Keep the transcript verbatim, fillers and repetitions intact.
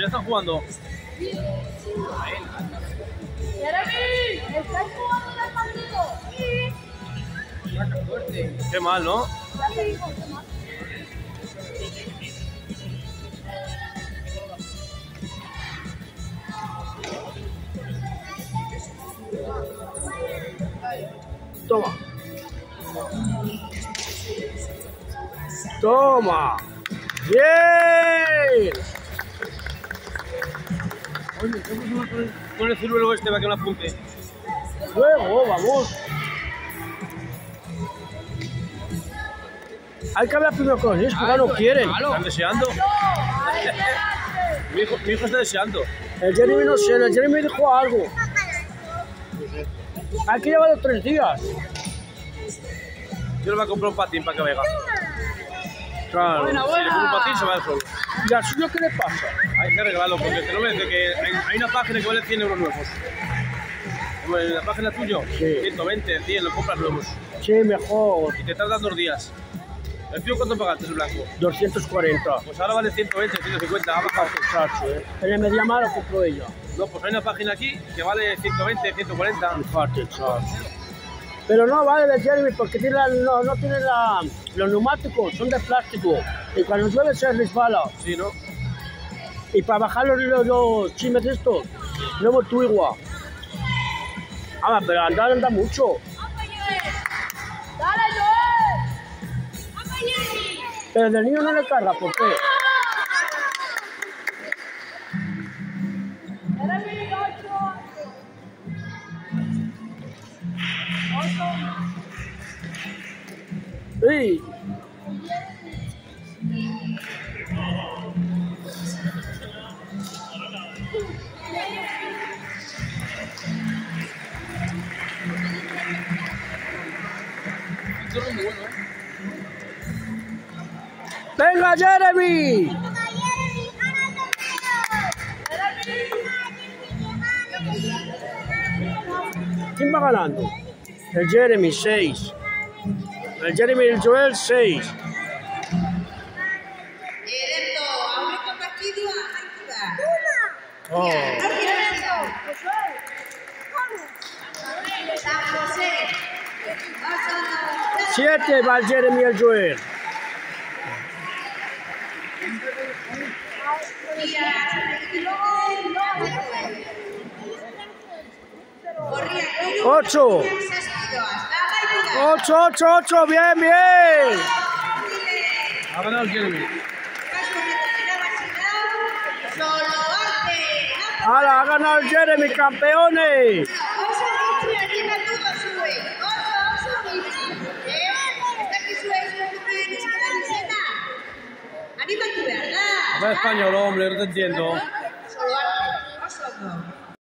están jugando? ¡Jeremy! ¿Estás jugando en el partido? Sí. Qué mal, ¿no? Ya te digo, qué mal. Toma. Toma. Bien. Oye, ¿qué pasa con el ciruelo este para que no apunte? Luego, vamos. Hay que hablar primero con ellos, porque no quieren. ¿Están deseando? mi, hijo, mi hijo está deseando. El Jeremy no sé, el Jeremy dijo algo. Hay que llevarlo tres días. Yo le voy a comprar un patín para que venga. Claro. Buena, Si le buena. pongo un patín se va al solo. ¿Y al suyo qué le pasa? Hay que regalarlo porque te lo ves de que hay, hay una página que vale cien euros nuevos. En la página tuya, Sí. ciento veinte, cien, lo compras nuevos. Sí, mejor. Y te tardan dos días. ¿El tío cuánto pagaste el blanco? doscientos cuarenta. Pues ahora vale ciento veinte, ciento cincuenta, ha bajado. Muchacho, ¿eh? En el Mediamar lo compró ella. No, pues hay una página aquí que vale ciento veinte, ciento cuarenta. Fíjate, chaval. Pero no vale el Jeremy porque tiene la- no, no tiene la, los neumáticos, son de plástico. Y cuando llueve se resbala. Sí, ¿no? Y para bajar los, los, los chimes estos, no hemos tu igual. Ah, pero andar anda mucho. ¡Dale, Joel! ¡Vamos, Jeremy! Pero el niño no le carga, ¿por qué? ¡Jeremy, ocho! Sí. ¡Venga, Jeremy! ¿Quién va ganando? El Jeremy, seis. El Jeremy y el Joel, seis. Eretto, aurreko partidua amaitu da. Oh. San José. Oso ondo. Siete va el Jeremy y el Joel. Ocho. Ocho, ocho, ocho. Bien, bien. Ha ganado el Jeremy. Ahora ha ganado el Jeremy, campeones. Animatu behar da. Habla español, hombre, no te entiendo.